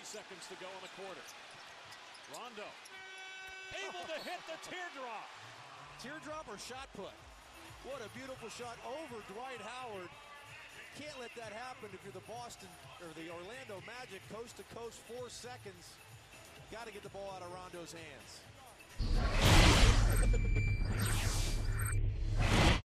seconds to go in the quarter. Rondo able to hit the teardrop. Teardrop or shot put? What a beautiful shot over Dwight Howard. Can't let that happen if you're the Boston or the Orlando Magic, coast to coast, 4 seconds. Got to get the ball out of Rondo's hands.